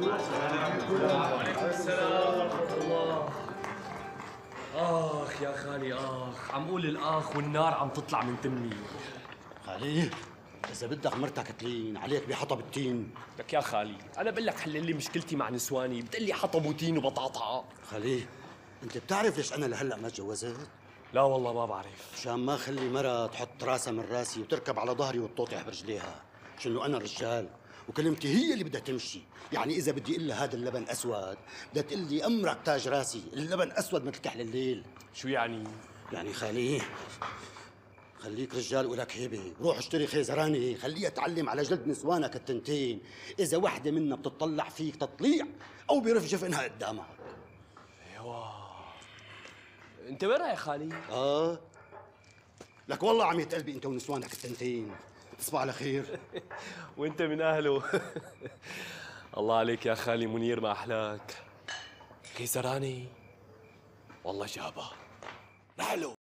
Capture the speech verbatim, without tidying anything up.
وعليكم السلام ورحمة الله. آخ يا خالي آخ، عم قول الآخ والنار عم تطلع من تمي. خالي إذا بدك مرتك تلين عليك بحطب التين. لك يا خالي أنا بقول لك حل لي مشكلتي مع نسواني، بتقول لي حطب وتين وبطاطا. خالي أنت بتعرف ليش أنا لهلا ما تجوزت؟ لا والله ما بعرف. مشان ما خلي مرة تحط راسها من راسي وتركب على ظهري وتطوطح برجليها، شنو أنا رجال وكلمتي هي اللي بدها تمشي. يعني إذا بدي إلا هذا اللبن أسود بدها تقول لي أمرك تاج راسي، اللبن أسود مثل كحل الليل. شو يعني؟ يعني خالي خليك رجال ولك هيبة، روح اشتري خيزراني خليها تعلم على جلد نسوانك التنتين، إذا وحدة منا بتطلع فيك تطليع أو بيرف جفنها قدامك. ايوه انت وين يا خالي؟ آه لك والله عمية قلبي أنت ونسوانك التنتين. تصبح على خير. وانت من اهله. الله عليك يا خالي منير ما احلاك. خيزراني والله جابه. رحلوا